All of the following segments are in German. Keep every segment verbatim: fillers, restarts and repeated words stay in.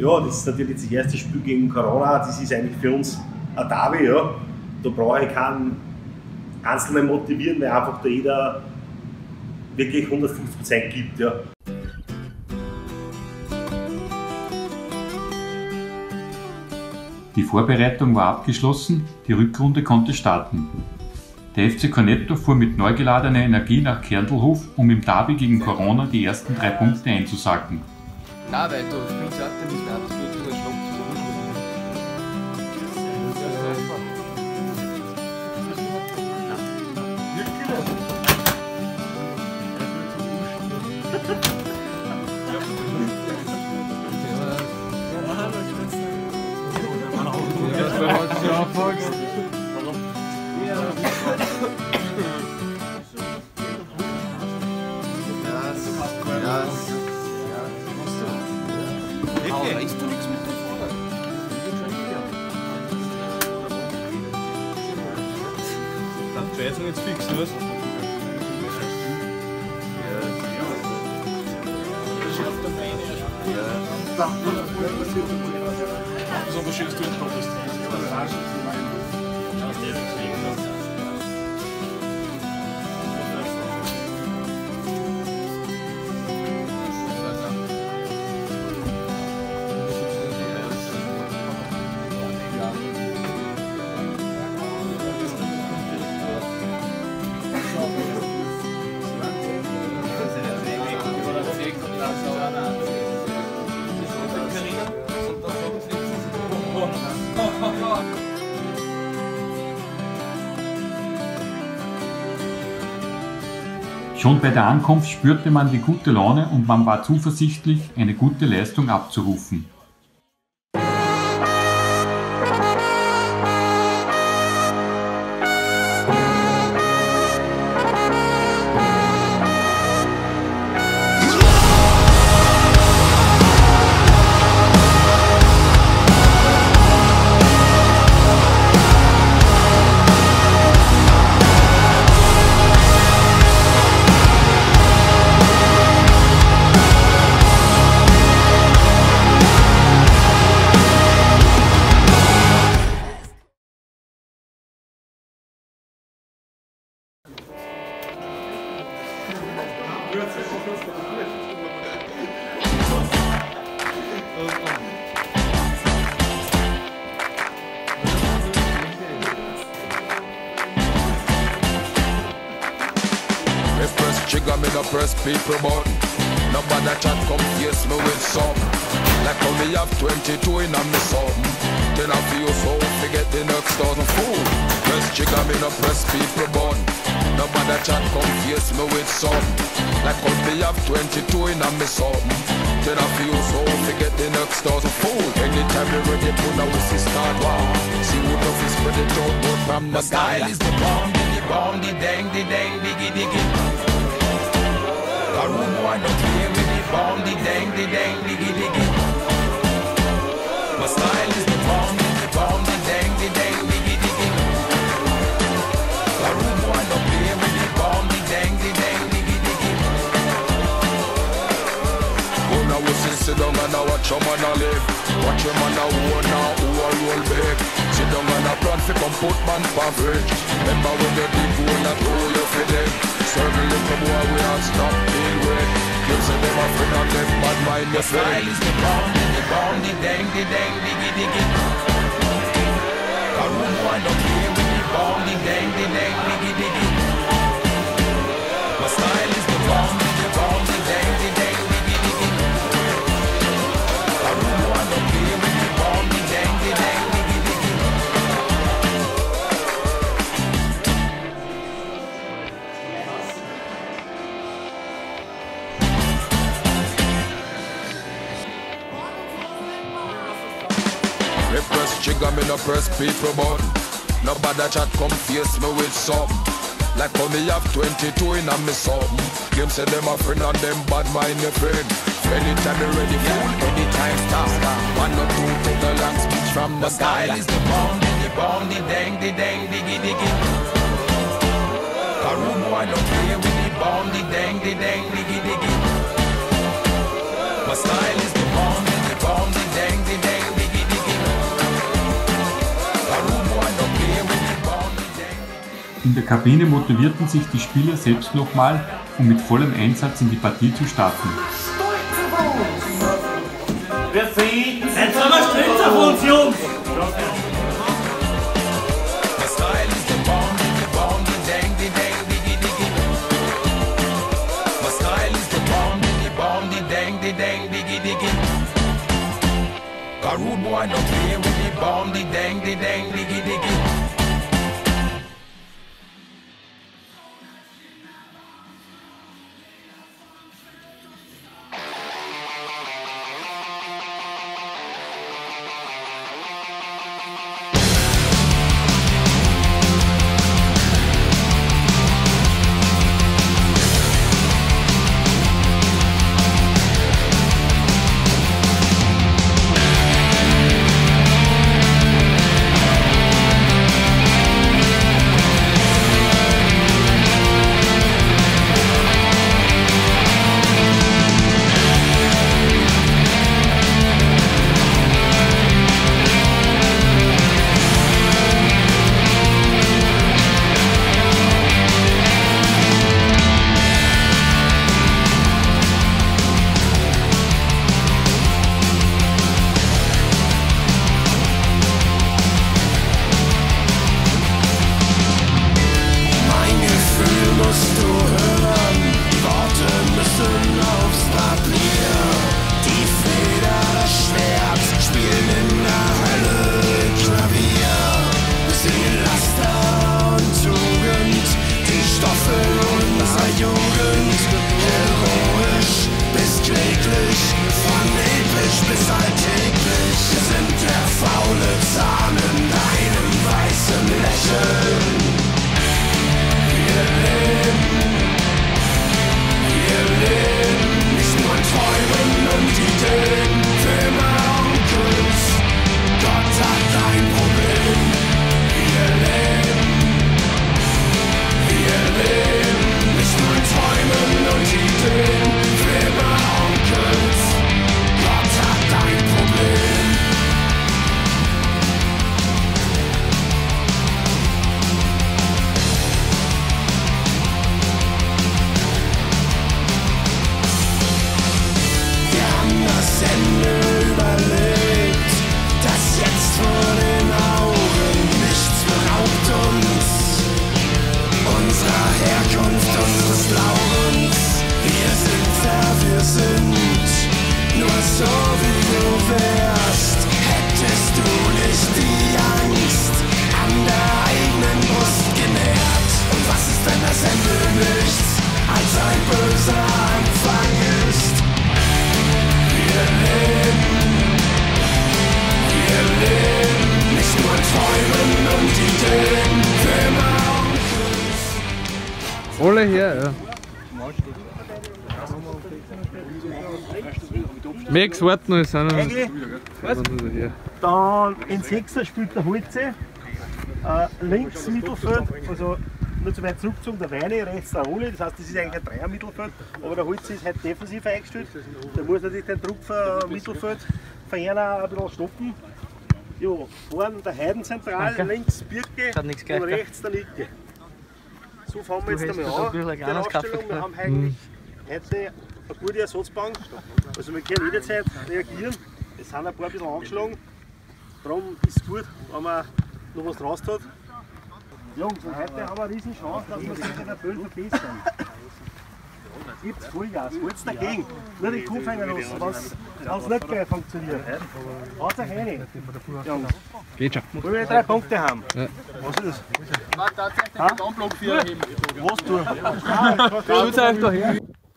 Ja, das ist natürlich das erste Spiel gegen Corona, das ist eigentlich für uns ein Derby. Ja. Da brauche ich keinen Einzelnen motivieren, weil einfach da jeder wirklich hundertfünfzig Prozent gibt. Ja. Die Vorbereitung war abgeschlossen, die Rückrunde konnte starten. Der F C Cornetto fuhr mit neu geladener Energie nach Kärntelhof, um im Derby gegen Corona die ersten drei Punkte einzusacken. Nein, weil du spielst ja auch nicht mehr, du spielst ja Schluck. Reißt du nichts mit dem Vorder? Dann Scheißung jetzt fix, was? Was unterschiedest du jetzt noch? Schon bei der Ankunft spürte man die gute Laune und man war zuversichtlich, eine gute Leistung abzurufen. Trigger me no press people button. Nobody chat come face me with something. Like how me have twenty-two in a me something. Then I feel so forget the next thousand fool. Press trigger me no press people button. Nobody chat come face me with something. Like how me have twenty-two in a me something. Then I feel so forget the next thousand fool. Anytime you ready put a whistle start war. See who love is spread it out but from the style is the bomb, the bomb, the dang, the dang, diggy diggy. A room boy no play with the bomb, the dang, the dang, diggy diggy. My style is the bomb, the bomb, the dang, the dang, diggy diggy. A room boy no play with the bomb, the dang, the dang, diggy diggy. Oh now we sit down and now watch your man a live. Watch your man a own now who a roll back. Sit down and a plan fi come put man for bridge. Remember when you dig hole and throw you fi them. Circle little boy we all stop deal with. You say them a friend and them bad mind your friend. My style is the bomb, the bomb, the dang, the dang, diggy diggy. A room boy no play with the bomb, the dang, the dang, diggy diggy. My style is the bomb, the bomb, the dang, the dang, diggy diggy. A room boy no play with the bomb, the dang, the dang, diggy diggy. Me press trigger, me no press people button. Nobody chat come face me with something. Like how me have twenty-two in a me something. Them say them a friend and them bad mind your friend. Anytime you ready fool, anytime stop. One or two take a long speech from the style. My style is the bomb, the bomb, the dang, the dang, diggy diggy. A room boy no play with the bomb, the dang, the dang, diggy diggy. My style is the bomb, the bomb, the dang. In der Kabine motivierten sich die Spieler selbst nochmal, um mit vollem Einsatz in die Partie zu starten. Wir sehen, jetzt haben wir Stritzer von uns, Jungs! A rude boy don't play with the bomb, the dang, the dang, diggy, diggy. Alle her, ja. Max warten noch, sind noch. Eigentlich, dann in Sechser spielt der Holze, äh, links Mittelfeld, also nur zu weit zurückgezogen, der Weine, rechts der Ole, das heißt, das ist eigentlich ein Dreier-Mittelfeld, aber der Holze ist halt defensiv eingestellt, der muss natürlich den Druck für Mittelfeld für ihn ein bisschen stoppen. Jo, vorne der Heiden zentral, okay. Links Birke und gleich, rechts der Nicke. So fangen wir jetzt einmal an, die Ausstellung. Wir haben eigentlich mhm. heute eine gute Ersatzbank, also wir können jederzeit reagieren. Es sind ein paar ein bisschen angeschlagen, darum ist es gut, wenn man noch was draus hat. Jungs, und heute haben wir eine riesen Chance, dass wir sich in der Böll verbessern. Gibt's Vollgas, holt's dagegen. Nur den Kopf hängen lassen, wenn es nicht gleich funktioniert. Haut euch rein. Jungs. Geht schon. Wollen wir drei Punkte haben? Ja. Was ist das? Warte, tatsächlich den Downblock vier erheben. Was du? Tut euch da her.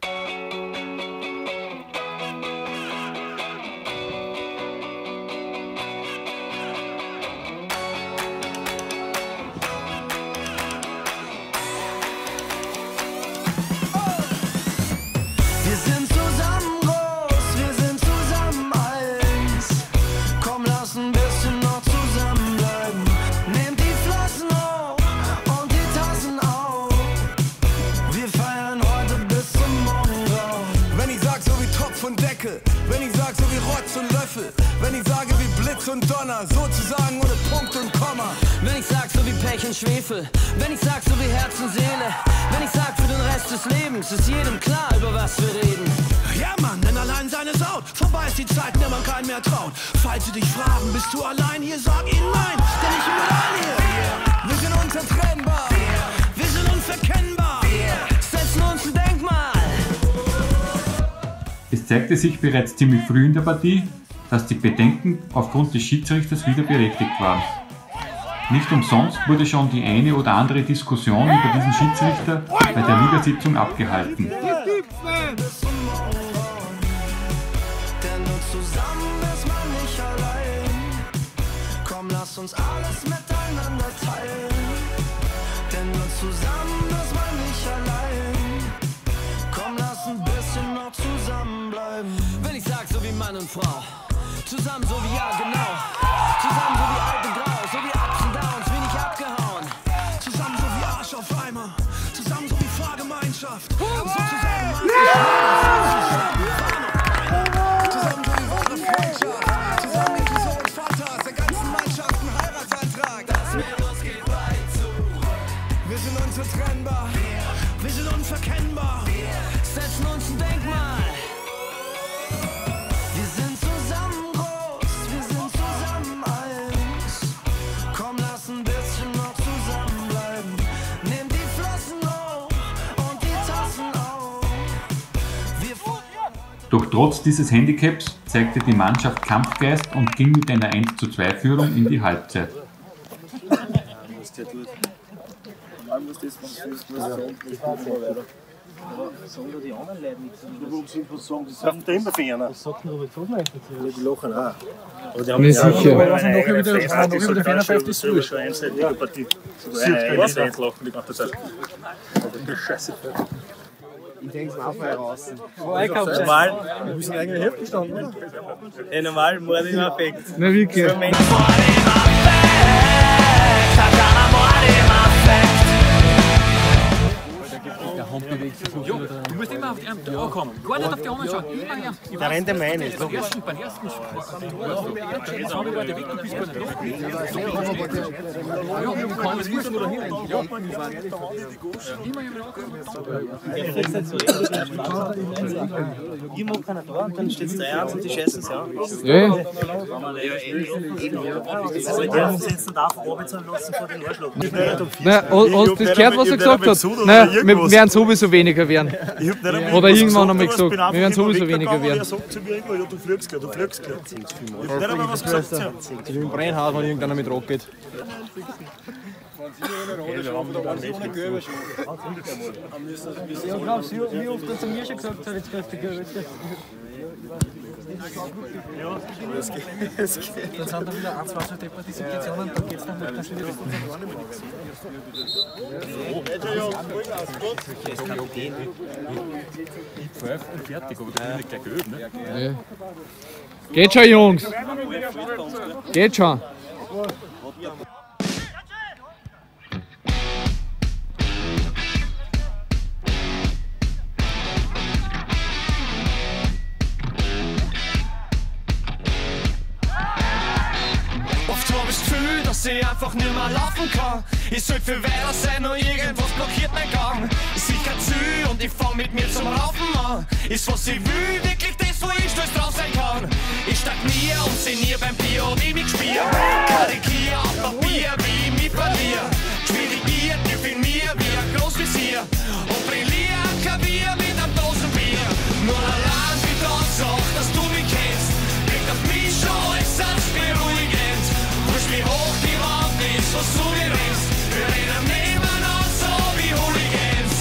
Wenn ich sag so wie Rotz und Löffel, wenn ich sage wie Blitz und Donner, sozusagen ohne Punkt und Komma. Wenn ich sag so wie Pay Blech und Schwefel. Wenn ich sag, so wie Herz und Seele. Wenn ich sag, für den Rest des Lebens ist jedem klar, über was wir reden. Ja Mann, denn allein seine Saut. Vorbei ist die Zeit, in der man keinen mehr traut. Falls sie dich fragen, bist du allein hier, sag ihnen nein, denn ich bin allein hier. Wir sind unzertrennbar, wir sind unverkennbar, setzen uns ein Denkmal. Es zeigte sich bereits ziemlich früh in der Partie, dass die Bedenken aufgrund des Schiedsrichters wieder berechtigt waren. Nicht umsonst wurde schon die eine oder andere Diskussion über diesen Schiedsrichter bei der Ligasitzung abgehalten. Denn nur zusammen ist man nicht allein. Komm, lass uns alles miteinander teilen. Denn nur zusammen ist man nicht allein. Komm, lass ein bisschen noch zusammenbleiben. Wenn ich sag, so wie Mann und Frau. Zusammen so wie ja, genau. Zusammen so wie alt und grau. So wie Ups und Downs, wenig abgehauen. Zusammen so wie Arsch auf Eimer. Zusammen so wie Fahrgemeinschaft. Sozusagen zusammen so wie wahre Freundschaft. Zusammen mit Sohn und Vater der ganzen Mannschaft ein Heiratsantrag. Das Meer, was geht weit zu. Wir sind unzertrennbar. Wir sind unverkennbar. Setzen uns ein Denkmal. Wir sind zusammen groß, wir sind zusammen eins. Komm, lass ein bisschen noch zusammenbleiben. Nimm die Flossen hoch und die Tassen auf. Wir Doch trotz dieses Handicaps zeigte die Mannschaft Kampfgeist und ging mit einer eins zu zwei Führung in die Halbzeit. Sagen da die anderen Leute nichts? Warum sind was sagen? Die sagen immer ferner. Was sagt denn Robert Zogler eigentlich dazu? Die lachen auch. Aber die Nee, haben sicher. ja Weil nachher noch über der- nachher noch über der Fernerpfeife ist schon schon einseitige Partie. Was lachen die ganze Zeit. Scheiße. Ich denke es auch mal raus. Normal, Wir müssen eigentlich Hälfte gestanden, oder? ja, normal, Mord im Affekt. Na wirklich. Jo, du musst immer auf die anderen ja. kommen. Gar nicht auf die anderen schauen. Immer her. Da rennt der meine. Beim ersten, beim ersten Jetzt habe ich weiter weg, du bist gar nicht noch. Ja, du kannst nicht wo dahin rennen. Ja, immer Ich mag keiner da und dann steht es drei und die scheißen es an. Ja, Also der muss jetzt nicht auf runterzahlen lassen vor den Arschloch. na, hast du das gehört, was er gesagt hat? Nein, wir werden sowieso weniger werden. Oder irgendwann haben wir gesagt, wir werden sowieso weniger werden. Er sagt zu mir irgendwo, ja, du fliegst gleich, du fliegst gleich. Ich hab nicht einmal was gesagt. zu ihm. Ich bin Brennhaus, wenn irgendeiner mit Rock geht. Ja, glaubst du, wie oft hat er mir schon gesagt, hat jetzt kräftig gehört? Ja, es geht. Es geht. Dann sind da wieder ein, zwei so Departisationen, dann geht es dann nicht. Das kann auch gehen. Ich pfeif und fertig, aber du bist nicht gleich geübt, ne? Ja. Geht schon, Jungs. Geht schon. Oft hab ich das Gefühl, dass ich einfach nicht mehr laufen kann. Ich sollte viel weiter sein, nur irgendwas blockiert mein Gang. Ich sehe kein Ziel und ich fang mit mir zum Raufen an. Ist was ich will, wirklich das, wo ich stolz drauf sein kann. Ich stagniere und seh nie beim Bier, wie ich mich spiel. Karikier auf Papier, wie ich mich verliere. Schwierigiert, ich bin mir wie ein Großvisier. Und brillier am Klavier mit einem Dosenbier. Nur allein die Tatsache, dass du mich kennst, wirkt auf mich schon äußerst beruhigend. Wusch wie hoch die Wand ist, was du dir rennst. Wir rennen nebeneinander so wie Hooligans.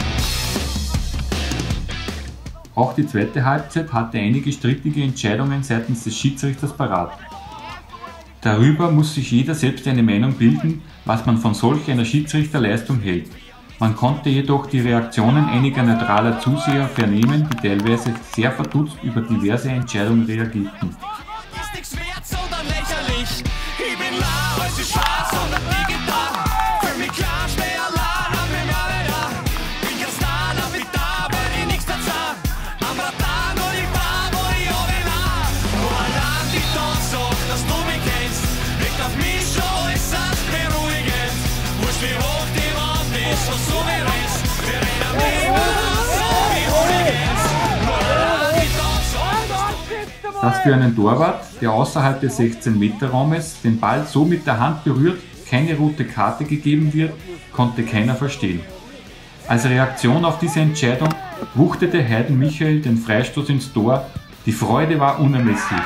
Auch die zweite Halbzeit hatte einige strittige Entscheidungen seitens des Schiedsrichters parat. Darüber muss sich jeder selbst eine Meinung bilden, was man von solch einer Schiedsrichterleistung hält. Man konnte jedoch die Reaktionen einiger neutraler Zuseher vernehmen, die teilweise sehr verdutzt über diverse Entscheidungen reagierten. Ist nichts wert, sondern lächerlich. Ich bin la, weil sie Spaß und hab nie getan. Für mich klar, steh allein, hab mich mal wieder. Bin kein Star, hab mich da, weil ich nichts dazu sag. Am Radar, nur ich war, wo ich auch will. Nur allein die Tatsache, dass du mich kennst, wirkt auf mich schon äußerst beruhigend. dass für einen Torwart, der außerhalb des sechzehn Meter Raumes den Ball so mit der Hand berührt, keine rote Karte gegeben wird, konnte keiner verstehen. Als Reaktion auf diese Entscheidung wuchtete Heiden Michael den Freistoß ins Tor. Die Freude war unermesslich.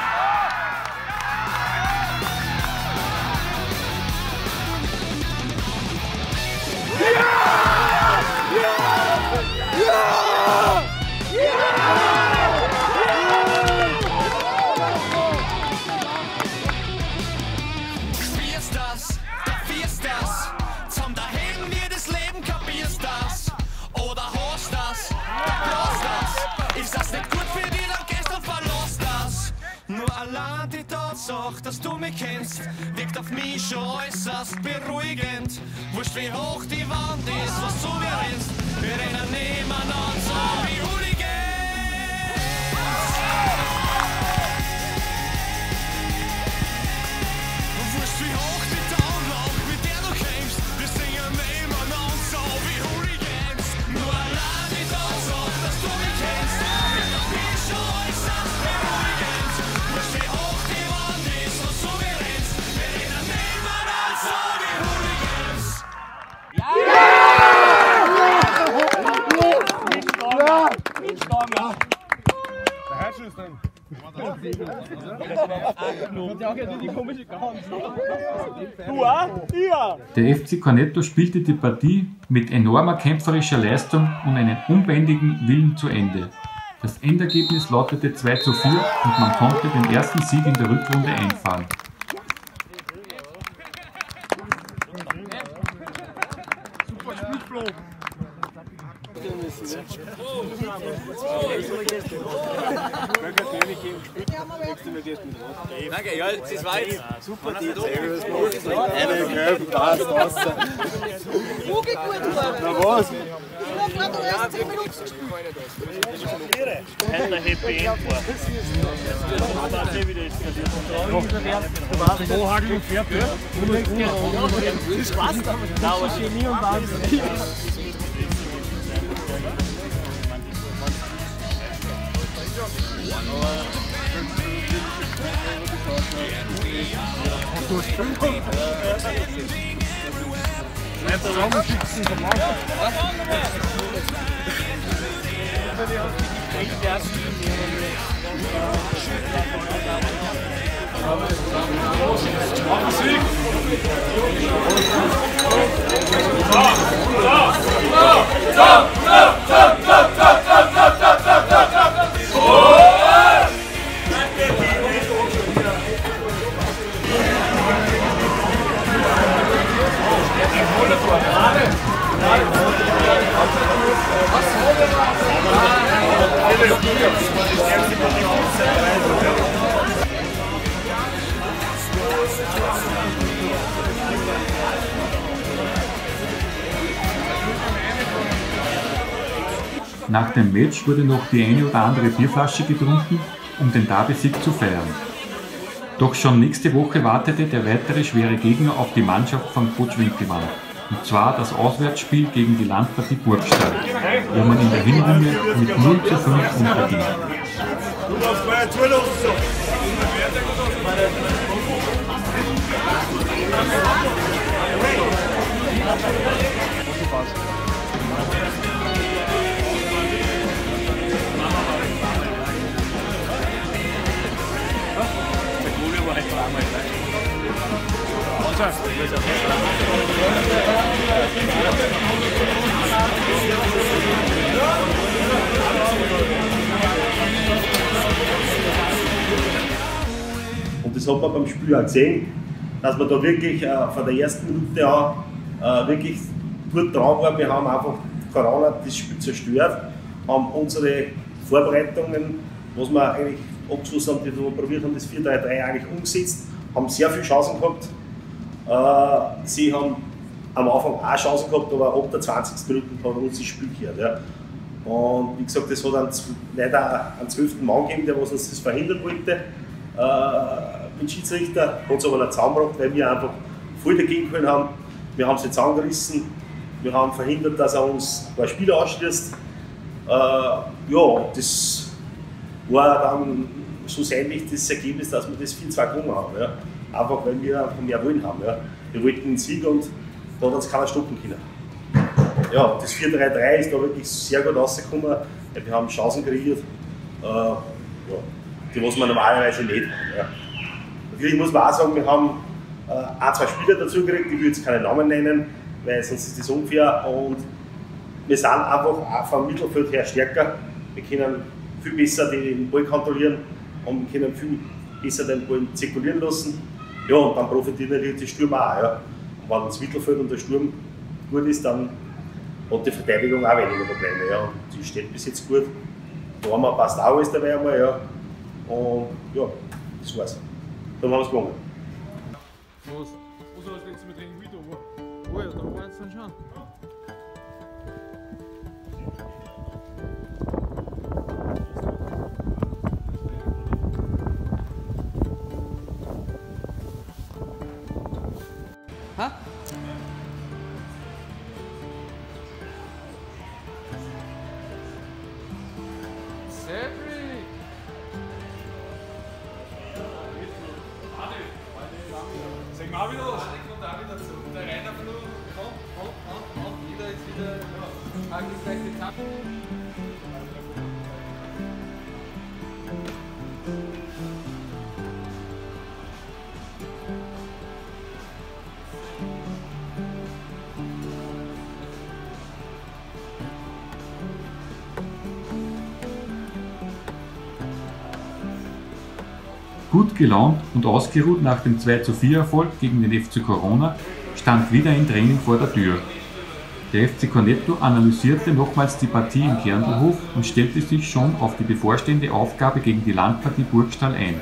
Allein die Tatsache, dass du mich kennst, wirkt auf mich schon äußerst beruhigend. Wurscht wie hoch die Wand ist, was so wir rennst, wir rennen nebeneinander so wie Hooligans. Wurscht wie hoch die Download, mit der du kämpfst, wir singen nebeneinander so wie Hooligans. Nur allein die Tatsache, dass du mich kennst, wirkt auf mich schon äußerst beruhigend. Wurscht wie hoch die Wand ist, was so wir rennst, wir rennen nebeneinander so wie Hooligans. Der F C Cornetto spielte die Partie mit enormer kämpferischer Leistung und einem unbändigen Willen zu Ende. Das Endergebnis lautete zwei zu vier und man konnte den ersten Sieg in der Rückrunde einfahren. Danke, ja, das war jetzt super. Die eine Gelb, passt, passt. Wo geht gut, na was? Ja, du hast zehn Minuten gespielt. Hätte er Happy End war. Das ist wieder eskaliert. Wo Hagel und Pferd, ja? Das passt aber. Da war Chemie und Wahnsinn. Nach dem Match wurde noch die eine oder andere Bierflasche getrunken, um den Derby-Sieg zu feiern. Doch schon nächste Woche wartete der weitere schwere Gegner auf die Mannschaft von Coach Winkelmann. Und zwar das Auswärtsspiel gegen die Landpartie Burgstall, wo man in der Hinrunde mit null zu fünf unterging. Und das hat man beim Spiel auch gesehen, dass wir da wirklich äh, von der ersten Minute an äh, wirklich gut dran waren. Wir haben einfach Corona das Spiel zerstört, haben unsere Vorbereitungen, was wir eigentlich abgeschlossen haben, die wir probiert haben, das vier drei drei eigentlich umgesetzt, haben sehr viele Chancen gehabt. Äh, sie haben am Anfang auch Chancen gehabt, aber ab der zwanzigsten Minute hat uns das Spiel gehört. Ja. Und wie gesagt, das hat einen, leider einen zwölften Mann gegeben, der was uns das verhindern wollte. Äh, mit Schiedsrichter hat es aber nicht zusammengebracht, weil wir einfach voll dagegen können haben. Wir haben es jetzt angerissen, wir haben verhindert, dass er uns ein paar Spieler ausschließt. Äh, ja, das war dann schlussendlich das Ergebnis, dass wir das vier zwei gewonnen haben. Ja. Einfach weil wir einfach mehr Willen haben. Ja. Wir wollten den Sieg und da hat uns keiner stoppen können. Ja, das vier drei drei ist da wirklich sehr gut rausgekommen. Ja, wir haben Chancen kreiert, äh, ja, die was wir normalerweise nicht haben. Ja. Natürlich muss man auch sagen, wir haben äh, ein, zwei Spieler dazu gekriegt, ich will jetzt keine Namen nennen, weil sonst ist das unfair. Und wir sind einfach auch vom Mittelfeld her stärker. Wir können viel besser den Ball kontrollieren und wir können viel besser den Ball zirkulieren lassen. Ja, und dann profitiert natürlich der Sturm auch. Ja. Und wenn das Mittelfeld und der Sturm gut ist, dann hat die Verteidigung auch weniger Probleme. Ja. Und die steht bis jetzt gut. Da haben wir passt auch alles dabei einmal. Ja. Und ja, das war's. Dann haben wir es gewonnen. Was? Was heißt, wenn Sie mit dem Video war? Oh ja, da waren es dann schon. Ha? Cedric! Sag mal wieder was. Ich komme auch wieder zu. Der Rainer Flug, komm, komm, komm, komm, wieder jetzt wieder, ja, angleichende Tappen. Gut gelaunt und ausgeruht nach dem zwei zu vier Erfolg gegen den F C Corona stand wieder ein Training vor der Tür. Der F C Cornetto analysierte nochmals die Partie im Kärntlerhof und stellte sich schon auf die bevorstehende Aufgabe gegen die Landpartie Burgstall ein.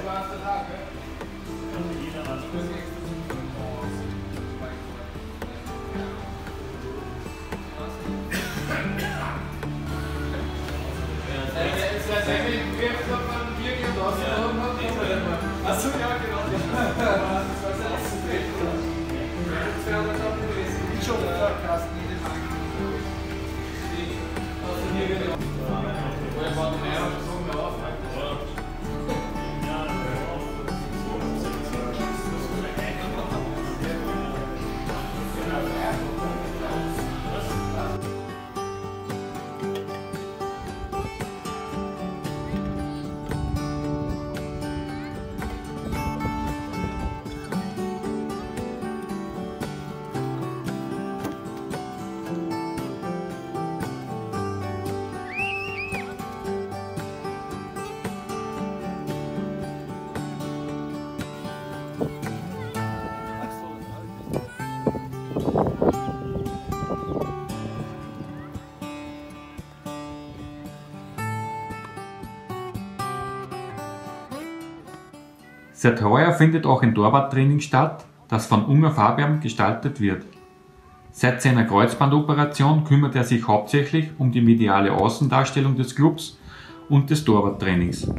Seit heuer findet auch ein Torwarttraining statt, das von Unger Fabian gestaltet wird. Seit seiner Kreuzbandoperation kümmert er sich hauptsächlich um die mediale Außendarstellung des Clubs und des Torwarttrainings.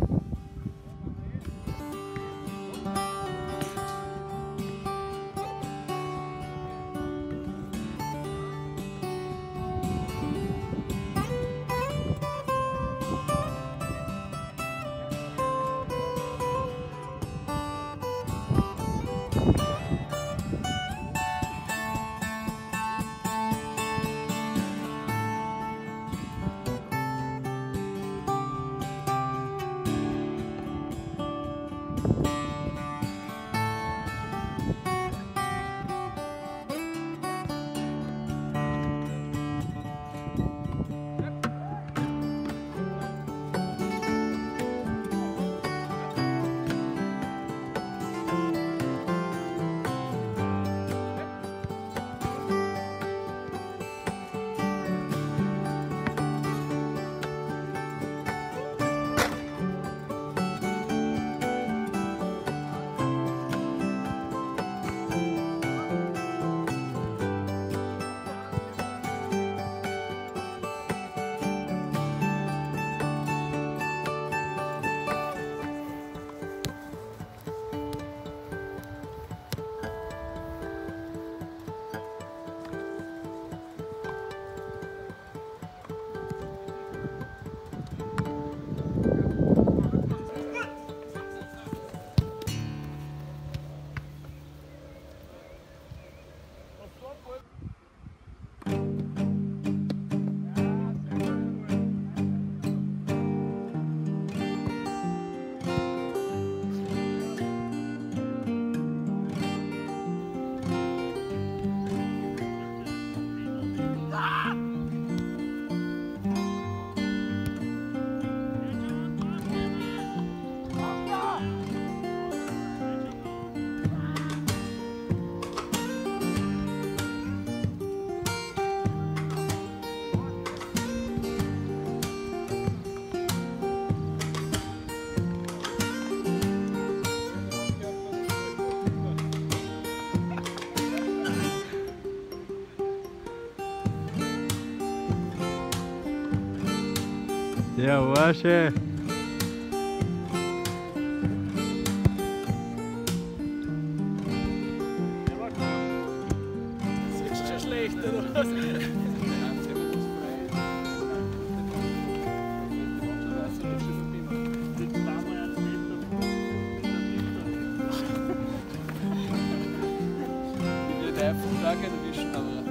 Der Warsche. Sieht schon schlecht, oder was? Ich will der von Flagge erwischen, aber.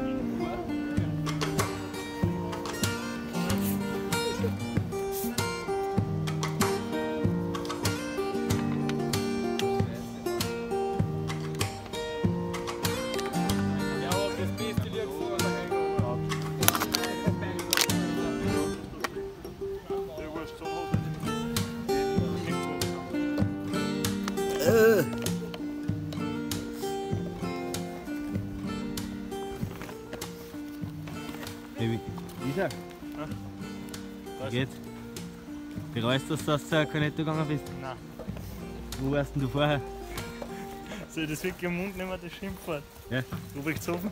Hey, Lisa? Wie geht's? Bereust du, dass du zur Cornetto gegangen bist? Nein. Wo warst denn du vorher? Soll ich das wirklich am Mund nehmen, das Schimpfwort? Ja. Ruprechthofen?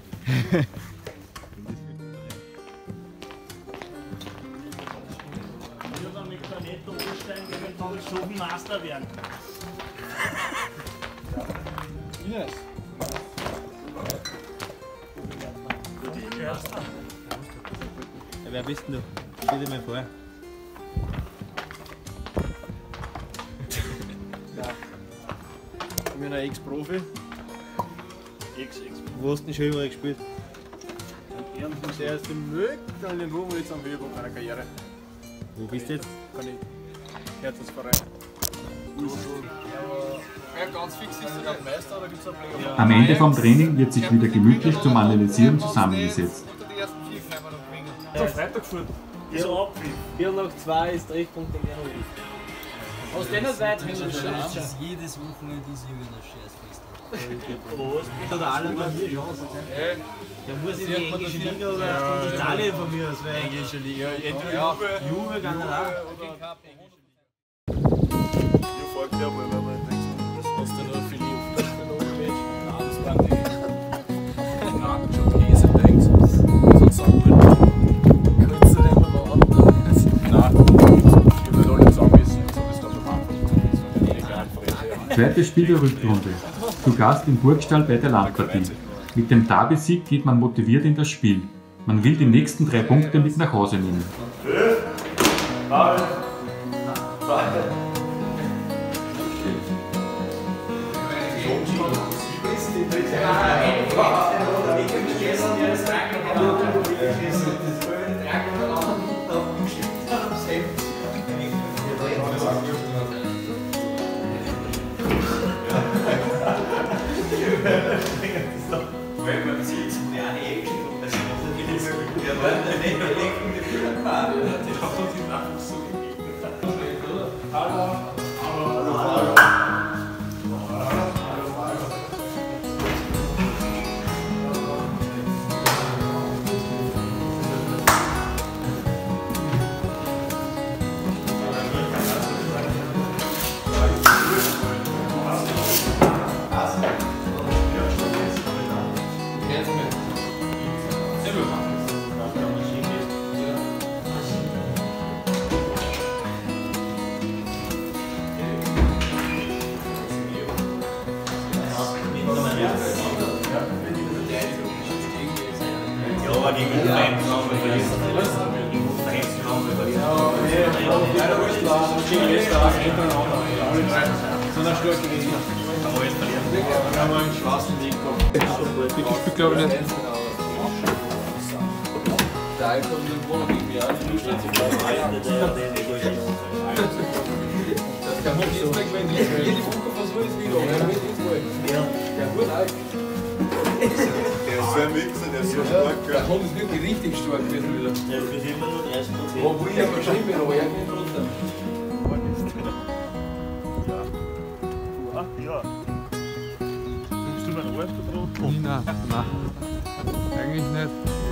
Ich will mit Cornetto umsteigen, wenn wir Ruprechthofen-Master werden. Ines. Ja, wer bist denn du? Stell dir mal vor. Ich bin ein Ex-Profi. Ex-Ex. Wo hast du denn schon überall gespielt? Der erste Müll, dann den Wo, jetzt am Höhepunkt meiner Karriere. Wo bist du jetzt? Kann ich. Herzensverein. Ja, ganz fix ist der Meister, oder gibt es einen Player? Am Ende vom Training wird sich wieder gemütlich zum Analysieren zusammengesetzt. Die ersten vier können wir noch gewinnen. Am Freitag gefahren. Ist er ab. vier nach zwei ist Treffpunkt in der Aus den weit hin und schauen. Jedes Wochenende ist irgendein Scheißfest. Total immer hier Chance. Der muss in die englische Liga oder Italien von mir aus. Englische Liga. Entweder Juve, Juve, Kanada. Hier folgt ja mal, wenn man denkt, das hast du nur viel Liebe. Nein, das war nicht. Nein, schon Käse denkst du. Sonst auch gut. Kurz zu dem aber an. Nein, ich will alle zusammenmessen. So ist das am Anfang. Zweites Spiel der Rückrunde. Zu Gast im Burgstall bei der Landpartie. Mit dem Derby-Sieg geht man motiviert in das Spiel. Man will die nächsten drei Punkte mit nach Hause nehmen. Ich glaube nicht. Alkohol und den Wohnung gegen mich an, du stellst dich mal rein. Das kann man jetzt sagen, wenn jede Woche versuche ich es wieder, wenn ich es wollte. Ja, gut, Alk. Der ist so ein Mixer, der ist so stark. Der Hund ist wirklich richtig stark gewesen wieder. Ja, wir sind immer nur dreißig Prozent. Wo ich aber geschrieben bin, aber er geht runter. Ja. Ja. Bist du mein Alter drauf? Nein, nein. Eigentlich nicht.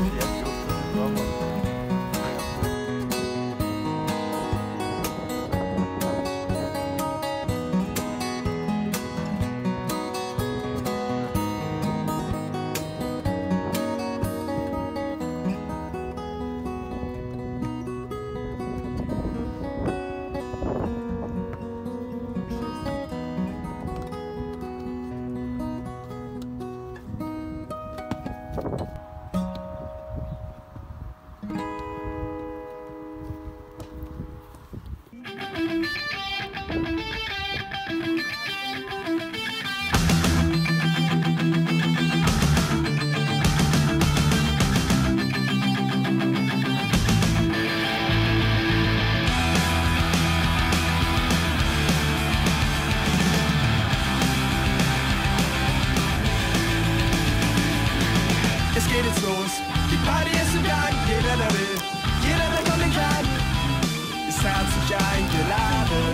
Es geht jetzt los, die Party ist im Gang, jeder der will, jeder der kommen kann, ist herzlich eingeladen.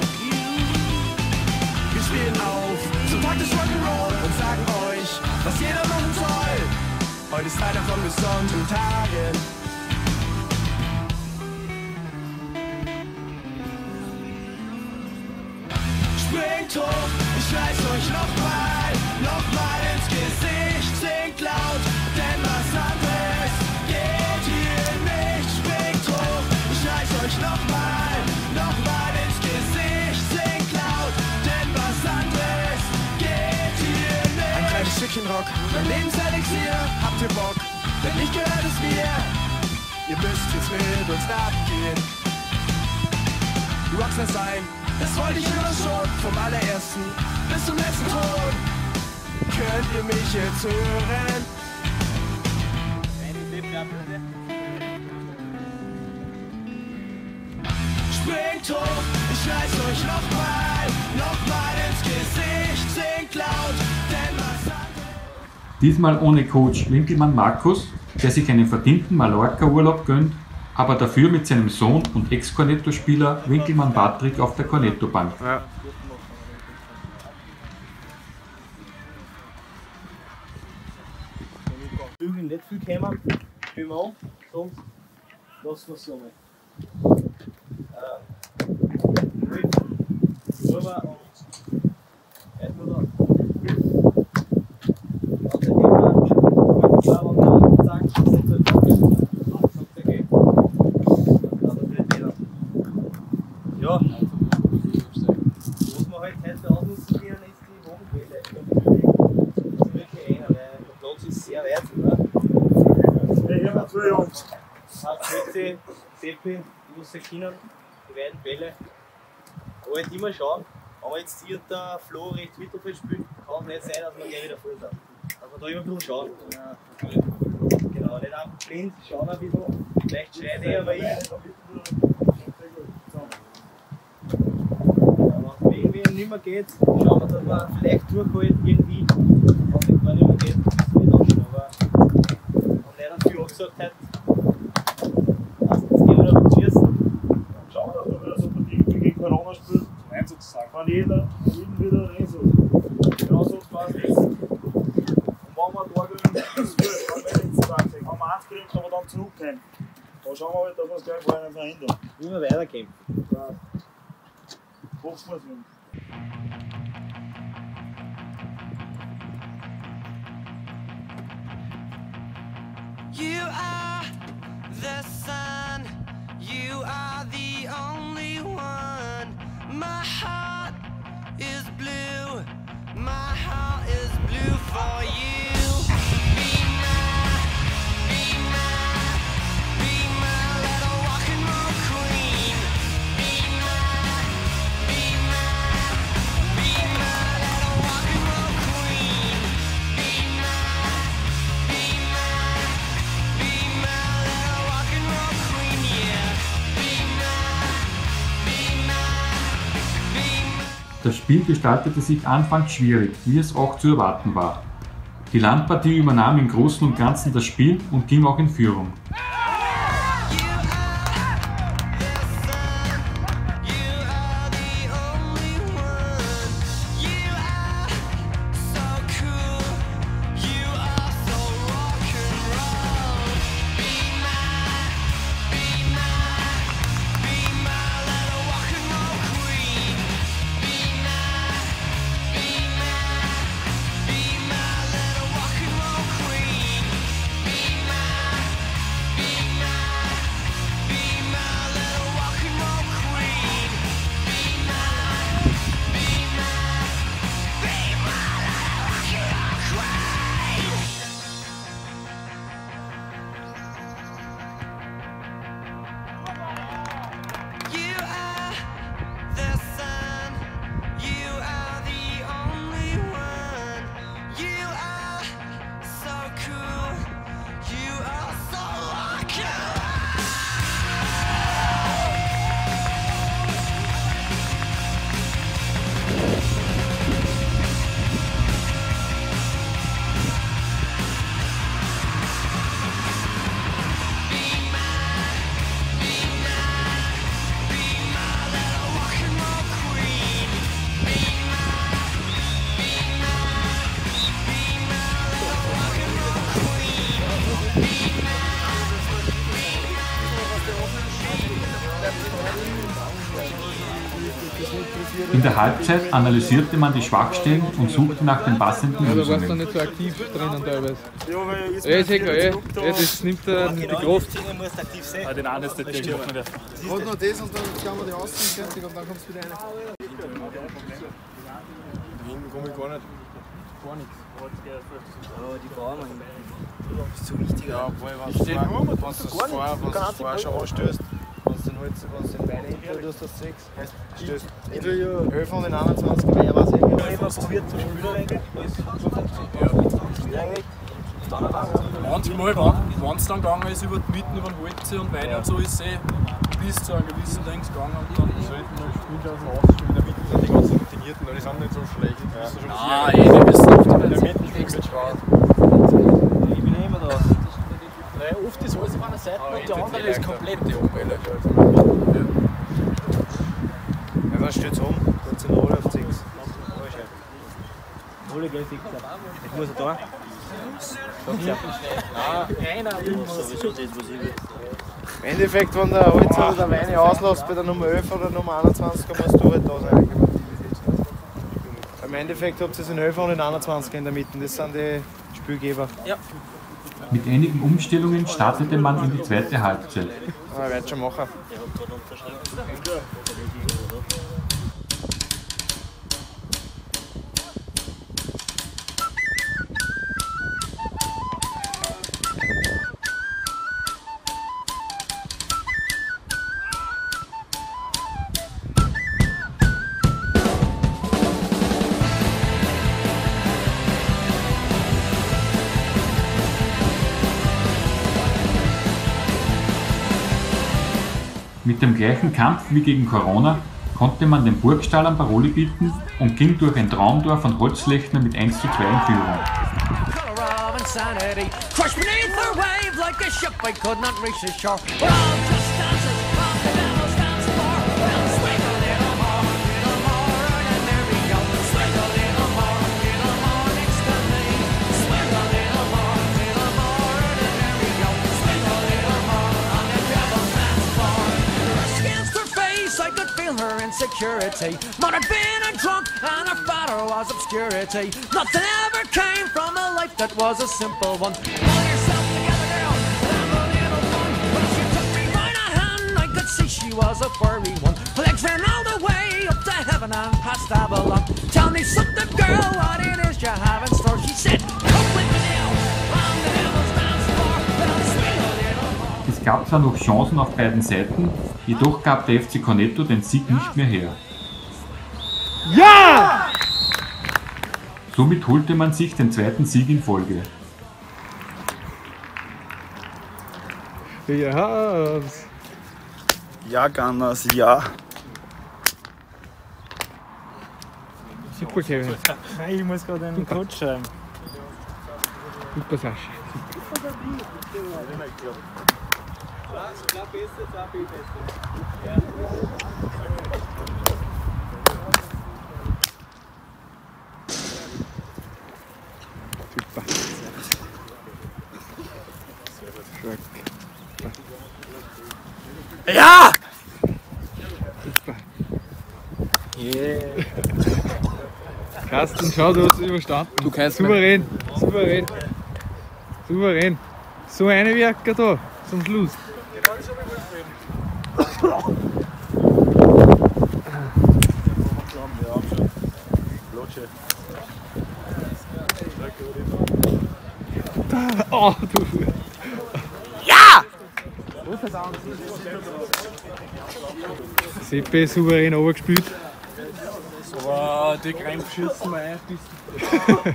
Wir spielen auf zum Tag des Rock'n'Roll und sagen euch, was jeder machen soll. Heute ist einer von besonderen Tagen. Springt hoch, ich reiß euch nochmal, nochmal ins Gesicht, singt laut, denn was anderes geht hier nicht. Springt hoch, ich reiß euch nochmal, nochmal ins Gesicht, singt laut, denn was anderes geht hier nicht. Ein kleines Stückchen Rock, mein Lebenselixier, habt ihr Bock? Wenn nicht, gehört es mir. Ihr müsst jetzt mit uns abgehen. Rockstar sein, das wollte ich immer schon, vom allerersten bis zum letzten Ton. Könnt ihr mich jetzt hören? Springt hoch, ich reiß euch nochmal, nochmal ins Gesicht, singt laut, denn was anderes. Diesmal ohne Coach Winkelmann Markus, der sich einen verdienten Mallorca-Urlaub gönnt, aber dafür mit seinem Sohn und Ex-Cornetto-Spieler Winkelmann Patrick auf der Cornetto-Bank. Ja. Bügeln nicht viel kommen, spielen wir an, sonst lassen wir es so mal. Rüber und erst mal da. Und dann nehmen wir zwei und zack, das ist der Tag. Ja, was wir halt heute ausnutzen ist die Wohnquelle. Das ist wirklich einer, weil der Platz ist sehr weit. Ja, ich habe zwei Jungs. Spezi, Seppi, Lusse Kinder, die beiden Bälle. Aber halt immer schauen, wenn wir jetzt hier der Flo recht Mittelfeld spielt, kann es nicht sein, dass wir gleich wieder voll sind. Dass wir da immer ein bisschen schauen. Genau, nicht einfach blind, schauen ein bisschen. Vielleicht schreit er, aber ich. Wenn es nicht mehr geht, schauen wir, dass wir vielleicht durchhalten irgendwie. Wenn es nicht mehr geht, müssen wir dann. Aber wenn nicht viel angesagt hat, also jetzt gehen wir noch schießen. Schauen, dass wir wieder so gegen Corona spielen. Nein, sozusagen. Wenn jeder jeden wieder rein soll. Genau so quasi. Und wenn wir da gewinnen, ist gut. Wenn wir jetzt sagen, haben wir eins gekriegt, aber dann zurückgehen. Da schauen wir halt, dass wir es gleich vorher verhindern. Wie wir weiterkämpfen. Ja. Hoffen wir es nicht. You are the sun, you are the only one. My heart is blue, my heart is blue for you. Be my, be my, be my little rock and roll queen. Be my, be my, be my little rock and roll queen. Be my, be my, be my little rock and roll. Das Spiel gestaltete sich anfangs schwierig, wie es auch zu erwarten war. Die Landpartie übernahm im Großen und Ganzen das Spiel und ging auch in Führung. In der Halbzeit analysierte man die Schwachstellen und suchte nach den passenden ja, Lösungen. Da warst du nicht so aktiv drinnen teilweise. Ja, ist egal, ja, ja, das nimmt äh, die Kraft. Ah, den einen ist der Tier offen. Und noch das und dann schauen wir die Außen fertig und dann kommst du wieder rein. Da hinten komme ich gar nicht. Gar nichts. Aber die Bauern das ist so wichtig. Ja, obwohl, wenn du es vorher schon anstößt, wenn du den Holz, wenn du den Bein hinter, du hast das sechs. Stößt elf von den einundzwanzig, wer weiß ich. Ich habe probiert zu spielen eigentlich. Manchmal, wenn es dann gegangen ist über die Mitten, über den Holze und Weine und so, ist es eh bis zu einem gewissen Dings gegangen. Und dann sollten wir spielen aus dem Außen, in der Mitte sind die ganzen Routinierten, die sind nicht so schlecht. Ah, eh, wir müssen auf in der Mitte extra schwarz. Ich bin immer da. Nein, oft ist alles auf einer Seite und die andere ist komplett die Umwelt. Ja, dann steht es um, dann sind alle auf sechs. Alle gleich fix. Ich muss da. Im Endeffekt, wenn der Holz oder der Weine auslässt bei der Nummer elf oder Nummer einundzwanzig, musst du halt da sein. Im Endeffekt habt ihr den elf und den einundzwanzig in der Mitte, das sind die Spielgeber. Ja. Mit einigen Umstellungen startete man in die zweite Halbzeit. Ah, ich werde schon machen. Mit dem gleichen Kampf wie gegen Corona konnte man den Burgstallern Paroli bieten und ging durch ein Traumtor von Holzlechner mit eins zu zwei in Führung. Security. Mother had been a drunk and her father was obscurity. Nothing ever came from a life that was a simple one. Pull yourself together, girl, and have a little fun. When she took me by the hand, I could see she was a furry one. Legs ran all the way up to heaven and past Avalon. Tell me something, girl, what it is you have in store. She said, come with me now, on the devil's dance floor. Well, swing a little more. Es gab zwar noch Chancen auf beiden Seiten, jedoch gab der F C Cornetto den Sieg nicht mehr her. Ja! Somit holte man sich den zweiten Sieg in Folge. Ja, Ja, Gunners, ja. Super, Kevin. Nein, ich muss gerade einen Code schreiben. Super, Sascha. Super. Ja! Super. Yeah. Carsten, schau, du hast es überstanden. Du kannst souverän, souverän, souverän. So eine Werker da, zum Schluss. Oh, du. Ja! Seppe souverän runtergespielt. Aber die Krämpfe schießen wir ein bisschen.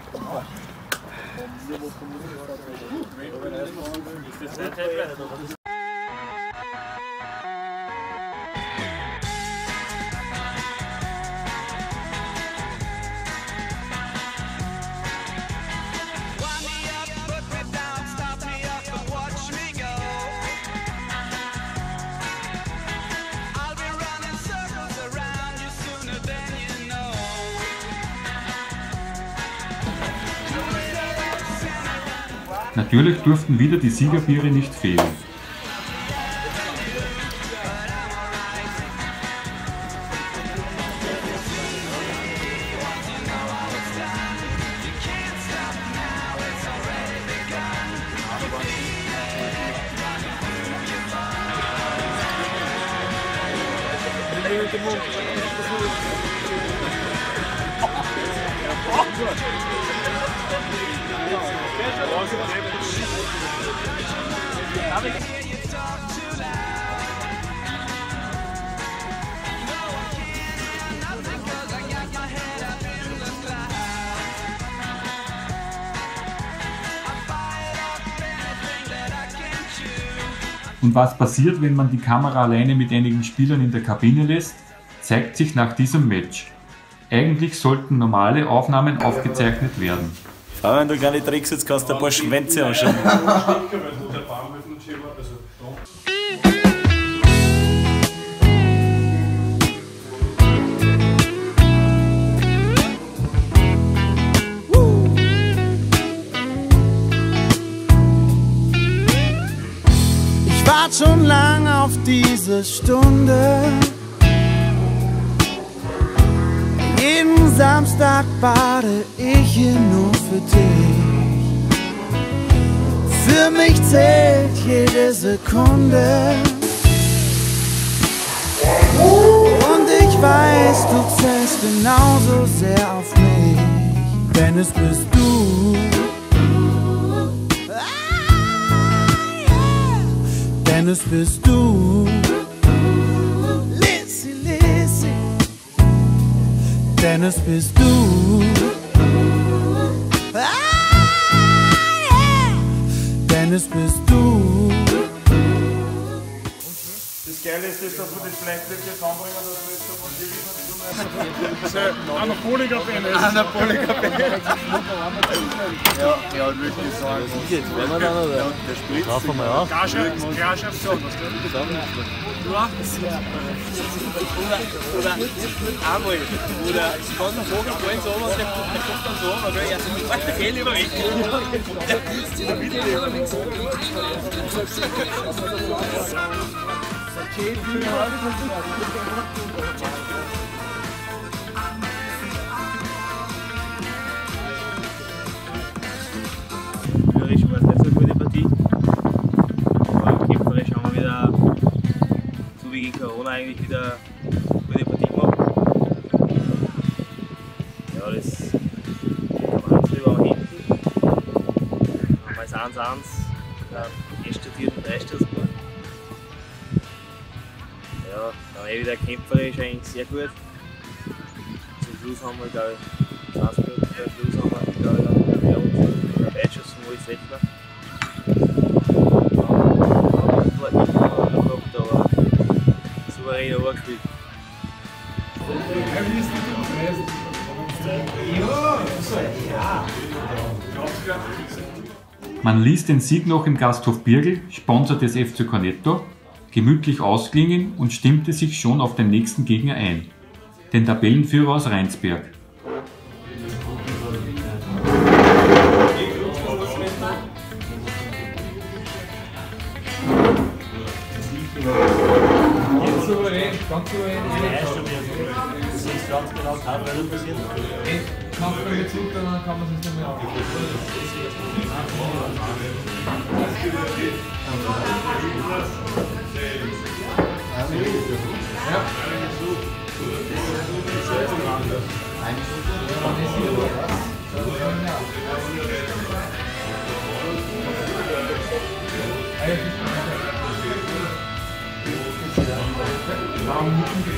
Natürlich durften wieder die Siegerbiere nicht fehlen. Und was passiert, wenn man die Kamera alleine mit einigen Spielern in der Kabine lässt, zeigt sich nach diesem Match. Eigentlich sollten normale Aufnahmen aufgezeichnet werden. Aber wenn du gar nicht trickst, jetzt kannst du ein paar Schwänze anschauen. Ich wart schon lang auf diese Stunde. Jeden Samstag bade ich hier nur für dich. Für mich zählt jede Sekunde. Und ich weiß, du zählst genauso sehr auf mich. Denn es bist du. Denn es bist du. Lissy, Lissy. Denn es bist du. Ah, yeah. Denn es bist du. Das Geile ist, dass wir das vielleicht wirklich zusammenbringen, dass wir jetzt von dir wieder Anabolika-Band ist. Anabolika-Band. Ja, ja, wirklich sagen. Jetzt wollen wir dann, oder? Der Spritz. Schauen wir mal auf. Garschaftsson, was geht das? Ja, oder, oder einmal, wo der ganze Vogel fallen so runter, der kommt dann so runter, gell? Er sagt, der geht lieber weg. Der will lieber weg. Kämpferisch war es nicht so eine gute Partie, aber kämpferisch haben wir wieder, so wie gegen Corona, eigentlich wieder eine gute Partie gemacht. Ja, das am Anfang waren wir hinten, haben wir das eins eins, dann studiert und drei Stück gemacht. Ja, dann eh wieder kämpferisch eigentlich sehr gut. Zum Schluss haben wir, glaube ich, zwanzig Minuten vor Schluss haben wir, glaube ich, dann wieder uns Weitschuss von Moritz Wettler. War nicht noch gehabt, aber souverän angespielt. Man ließ den Sieg noch im Gasthof Birgel, Sponsor des F C Cornetto, gemütlich ausklingen und stimmte sich schon auf den nächsten Gegner ein, den Tabellenführer aus Rheinsberg. Ganz souverän, ganz souverän. Das ist ganz genau kein Fehler passiert. Macht man mit Zug, dann kann man es nicht mehr aufnehmen. Ja.